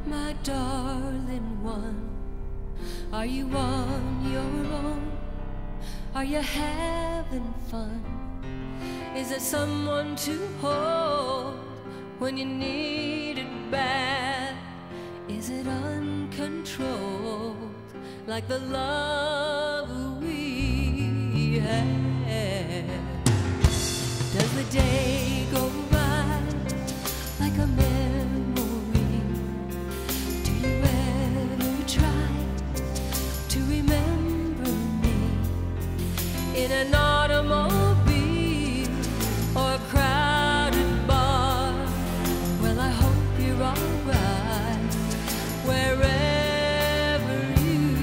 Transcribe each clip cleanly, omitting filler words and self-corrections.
my darling one? Are you on your own? Are you having fun? Is there someone to hold when you need it bad? Is it uncontrolled like the love we had? Does the day go by like a memory? Do you ever try to remember me in an automobile or a crowded bar? Well, I hope you're alright wherever you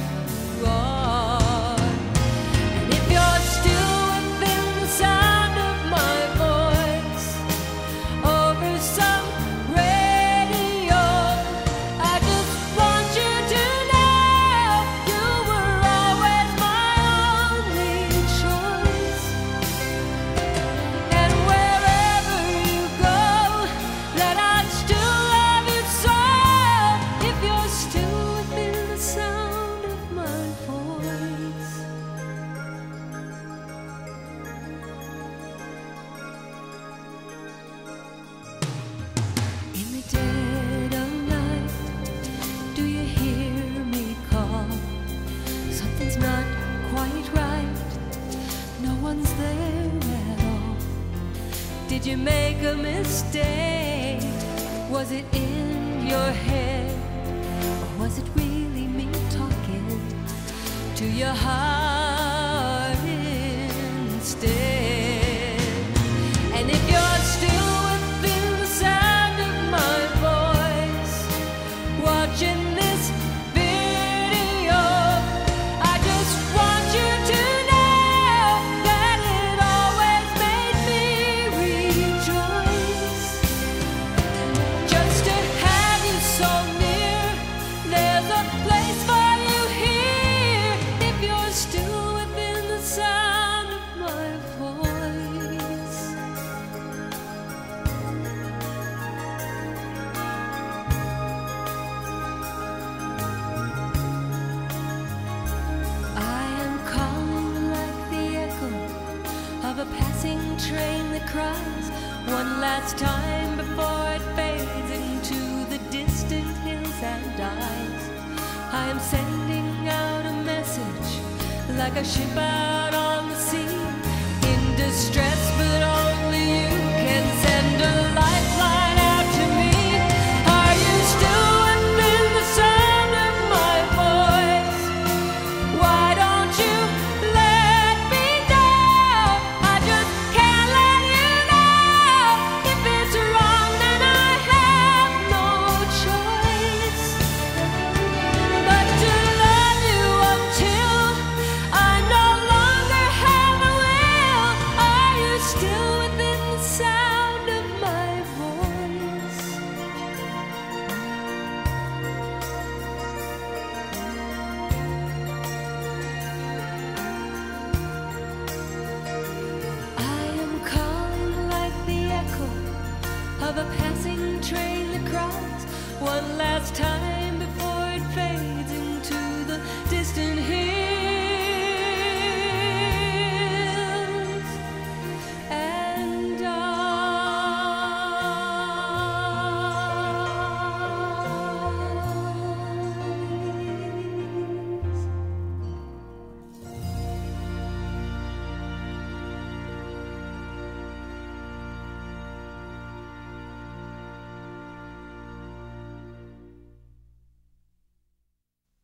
are. And if you're still within the sound of my voice over some radio, I just want you to know you were always my only choice. And wherever you go, that I'd still love you so, if you're still within the sound of my voice. In the dead of night, do you hear me call? Something's not quite right, no one's there at all. Did you make a mistake? Was it in your head? Or was it really me talking to your heart instead? And if you're still within the sound of my voice, watching this video, I just want you to know that it always made me rejoice. Just to have you so near, there's a place for you here, if you're still within the sound of my voice. I am calling like the echo of a passing train that cries one last time before it fades into the distant hills and dies. I am sending out a message like a ship out on the sea, in distress, but only you can send a lifeline out to me. Are you still within the sound of my voice? Why don't you let me know? I just can't let you know. If it's wrong, then I have no choice but to love you until I no longer have a will. Are you still within the sound of my voice? I am calling like the echo of a passing train that cries one last time